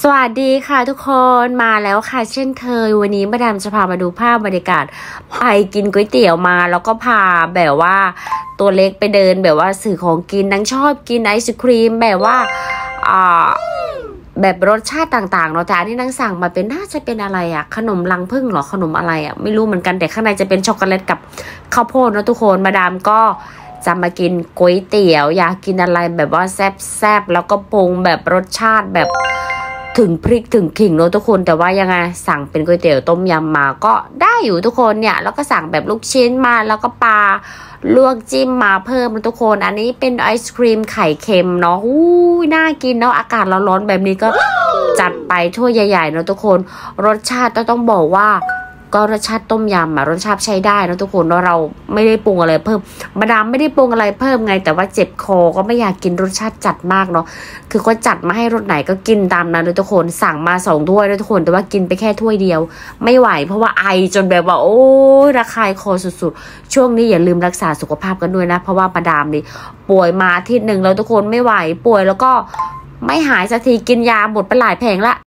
สวัสดีค่ะทุกคนมาแล้วค่ะเช่นเคยวันนี้มาดามจะพามาดูภาพบรรยากาศไปกินก๋วยเตี๋ยวมาแล้วก็พาแบบว่าตัวเล็กไปเดินแบบว่าสื่อของกินนางชอบกินไอศครีมแบบว่าแบบรสชาติต่างๆเนาะแต่อันนี้นางสั่งมาเป็นน่าจะเป็นอะไรอะขนมรังผึ้งหรอขนมอะไรอะไม่รู้เหมือนกันแต่ข้างในจะเป็นช็อกโกแลตกับข้าวโพดนะทุกคนมาดามก็จะมากินก๋วยเตี๋ยวอยากกินอะไรแบบว่าแซ่บๆแล้วก็ปรุงแบบรสชาติแบบถึงพริกถึงขิงเนอะทุกคนแต่ว่ายังไงสั่งเป็นก๋วยเตี๋ยวต้มยำมาก็ได้อยู่ทุกคนเนี่ยแล้วก็สั่งแบบลูกชิ้นมาแล้วก็ปลาลวกจิ้มมาเพิ่มนะทุกคนอันนี้เป็นไอศครีมไข่เค็มเนาะน่ากินเนาะอากาศร้อนๆแบบนี้ก็จัดไปถ้วยใหญ่ๆเนาะทุกคนรสชาติต้องบอกว่าก็รสชาติต้มยำรสชาติใช้ได้นะทุกคนเราไม่ได้ปรุงอะไรเพิ่มมาดามไม่ได้ปรุงอะไรเพิ่มไงแต่ว่าเจ็บคอก็ไม่อยากกินรสชาติจัดมากเนาะคือก็จัดมาให้รสไหนก็กินตามนั้นนะทุกคนสั่งมา2 ถ้วยนะทุกคนแต่ว่ากินไปแค่ถ้วยเดียวไม่ไหวเพราะว่าไอจนแบบว่าโอ้ระคายคอสุดๆช่วงนี้อย่าลืมรักษาสุขภาพกันด้วยนะเพราะว่ามาดามนี่ป่วยมาอาทิตย์หนึ่งแล้วทุกคนไม่ไหวป่วยแล้วก็ไม่หายสักทีกินยาหมดไปหลายแผงละ